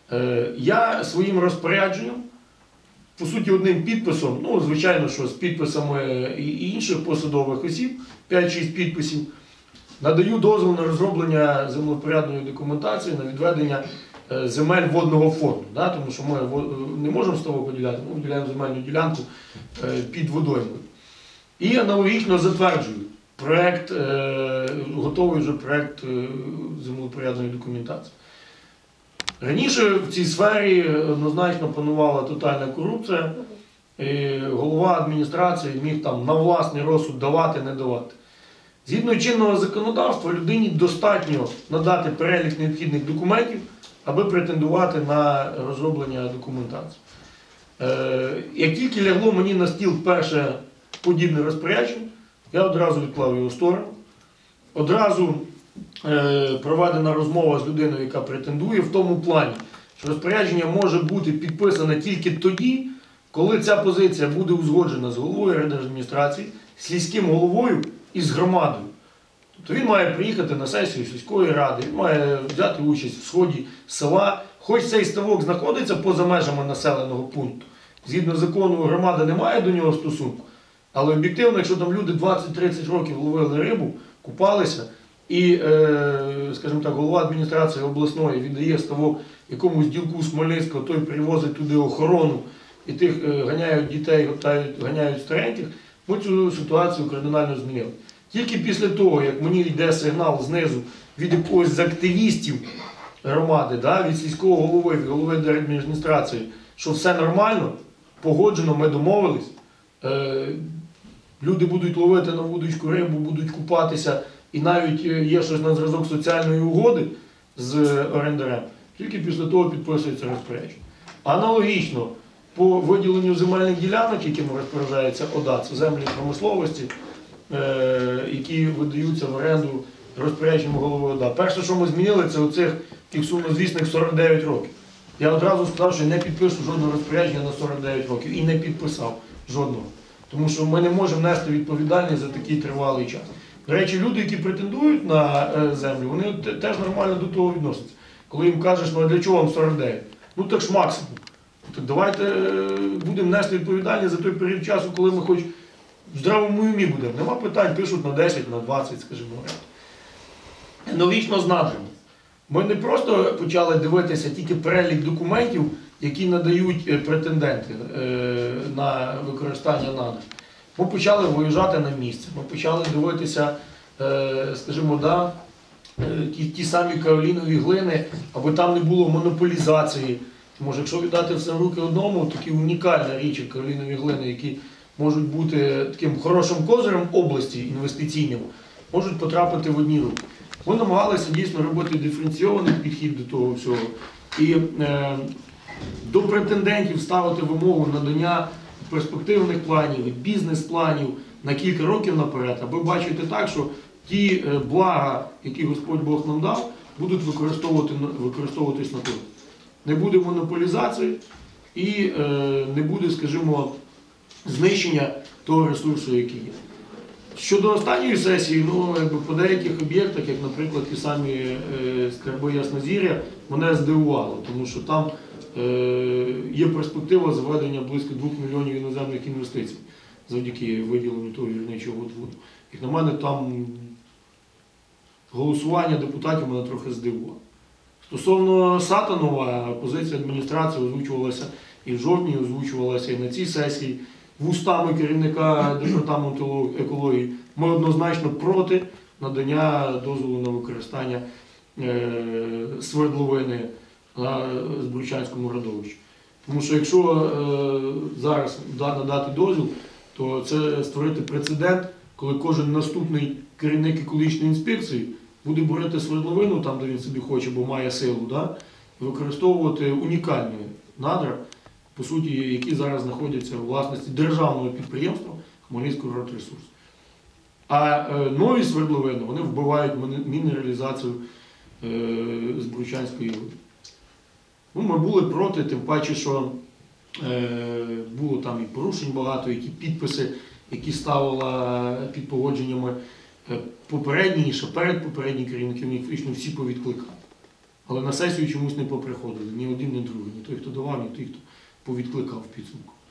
Я своїм розпорядженням, по суті, одним підписом, ну, звичайно, що з підписами і інших посадових осіб, 5-6 підписів, надаю дозвіл на розроблення землевпорядної документації на відведення земель водного фонду. Да? Тому що ми не можемо ставок поділяти, ми виділяємо земельну ділянку під водоймою. І аналогічно затверджую проект, готовий вже проект землевпорядної документації. Раніше в цій сфері однозначно панувала тотальна корупція, і голова адміністрації міг там на власний розсуд давати, не давати. Згідно чинного законодавства, людині достатньо надати перелік необхідних документів, аби претендувати на розроблення документації. Як тільки лягло мені на стіл перше подібне розпорядження, я одразу відклав його в сторону. Одразу проведена розмова з людиною, яка претендує, в тому плані, що розпорядження може бути підписане тільки тоді, коли ця позиція буде узгоджена з головою райдержадміністрації, з сільським головою і з громадою. Тобто він має приїхати на сесію сільської ради, він має взяти участь в сході села. Хоч цей ставок знаходиться поза межами населеного пункту, згідно закону громада не має до нього стосунку, але об'єктивно, якщо там люди 20-30 років ловили рибу, купалися, і, скажімо так, голова адміністрації обласної віддає ставок якомусь ділку з Хмельницького, той привозить туди охорону, і тих ганяють дітей, ганяють стареньких, ми цю ситуацію кардинально змінили. Тільки після того, як мені йде сигнал знизу від якогось з активістів громади, да, від сільського голови, від голови адміністрації, що все нормально, погоджено, ми домовились, люди будуть ловити на вудочку рибу, будуть купатися, і навіть є щось на зразок соціальної угоди з орендарем, тільки після того підписується розпорядження. Аналогічно, по виділенню земельних ділянок, якими розпоряджається ОДА, це землі промисловості, які видаються в оренду розпорядженням голови ОДА. Перше, що ми змінили, це оцих тих сумнозвісних 49 років. Я одразу сказав, що не підпишу жодного розпорядження на 49 років. І не підписав жодного. Тому що ми не можемо нести відповідальність за такий тривалий час. До речі, люди, які претендують на землю, вони теж нормально до того відносяться. Коли їм кажеш, ну а для чого вам 49? Ну так ж максимум. Так давайте будемо нести відповідальність за той період часу, коли ми хоч в здравому умі будемо. Нема питань, пишуть на 10, на 20, скажімо. Аналогічно з надрами. Ми не просто почали дивитися тільки перелік документів, які надають претенденти на використання надр. Ми почали виїжджати на місце, ми почали дивитися, скажімо, да, ті самі каолінові глини, аби там не було монополізації. Тому що якщо віддати все в руки одному, такі унікальні річі каолінові глини, які можуть бути таким хорошим козирем області інвестиційним, можуть потрапити в одні руки. Ми намагалися дійсно робити диференційований підхід до того всього. І до претендентів ставити вимогу надання перспективних планів, бізнес-планів на кілька років наперед, аби бачити так, що ті блага, які Господь Бог нам дав, будуть використовуватись на то. Не буде монополізації і не буде, скажімо, знищення того ресурсу, який є. Щодо останньої сесії, ну, по деяких об'єктах, як, наприклад, ті самі скарби Яснозір'я, мене здивувало, тому що там є перспектива заведення близько 2 мільйонів іноземних інвестицій завдяки виділенню того гірничого водводу. Як на мене, там голосування депутатів мене трохи здивувало. Стосовно Сатанова, позиція адміністрації озвучувалася і в жовтні, озвучувалася і на цій сесії. Вустами керівника департаменту екології ми однозначно проти надання дозволу на використання свердловини на Збручанському родовищі. Тому що якщо зараз надати дозвіл, то це створити прецедент, коли кожен наступний керівник екологічної інспекції буде бурити свердловину там, де він собі хоче, бо має силу, да? Використовувати унікальні надра, по суті, які зараз знаходяться у власності державного підприємства Хмельницькогородресурс. А нові свердловини, вони вбивають мінералізацію Збручанської води. Ну, ми були проти, тим паче, що було там і порушень багато, які підписи, які ставила під погодженнями попередні, і ще передпопередні керівники, фактично всі повідкликали. Але на сесію чомусь не поприходили. Ні один, ні другий. Ні той, хто давав, ні той, хто повідкликав в підсумку.